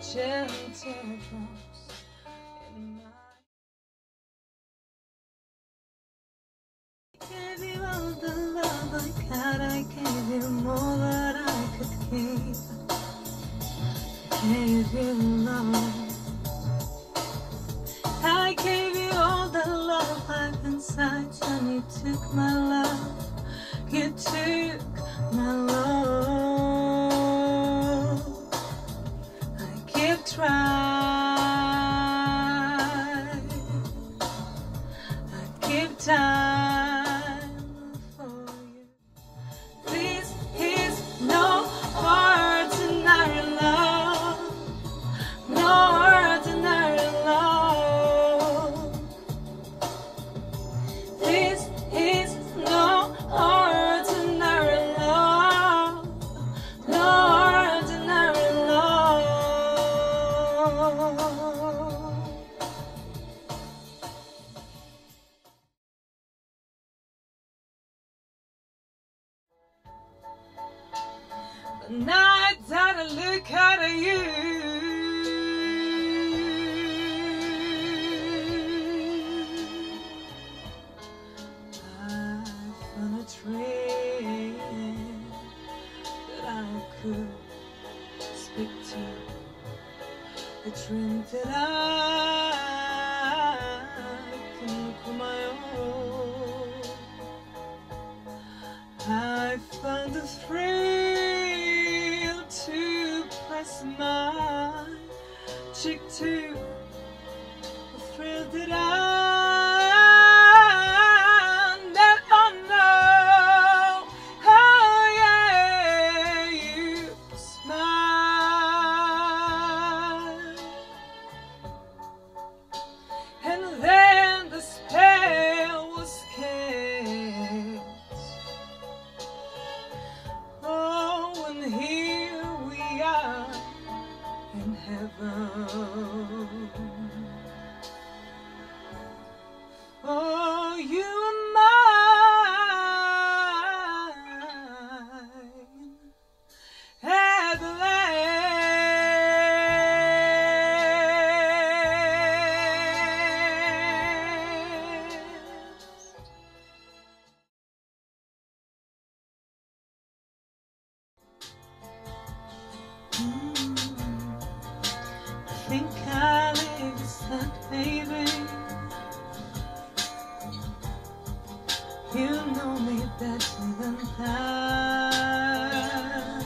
gentle teardrops in my. I gave you all the love I got, I gave you more than I could keep. I gave you love, I gave you all the love I've inside, and you took my love, you took my love. I keep trying, I keep time for you. This is no ordinary love, no ordinary love. This is no ordinary love, no ordinary love. The night that I look at you, I found a dream that I could speak to, a dream that I can call my own. I found the thrill to press my cheek to, the thrill that I never know. Oh yeah, you smile, and then the spell was cast. Oh, and here we are in heaven. Oh, you are mine at last. I think I'll accept, baby. You know me better than that.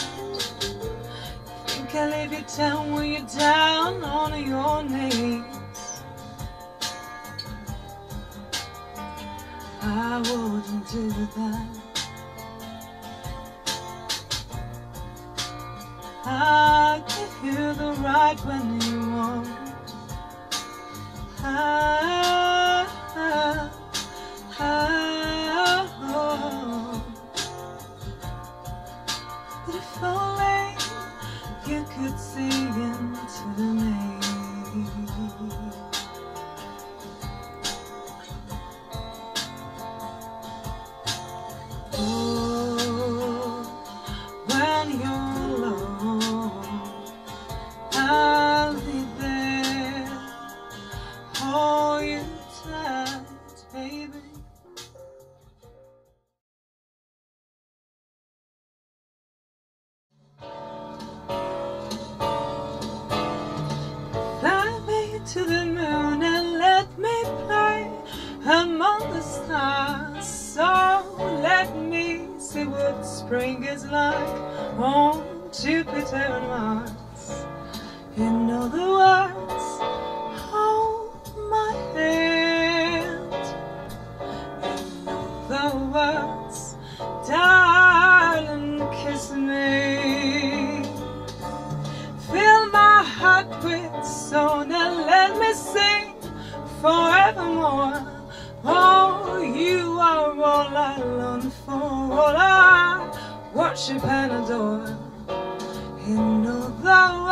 I think I'll leave you down when you're down on your knees. I wouldn't do that. I'll give you the right when you want. But if only you could see into me. Oh, when you're alone, I'll be there, hold you tight, baby. Fly me to the moon and let me play among the stars. So let me see what spring is like on Jupiter and Mars. In other words, hold my hand. In other words, darling, kiss me. Fill my heart with song and let me sing forevermore. Oh, you are all I long for, all I worship and adore. In other words,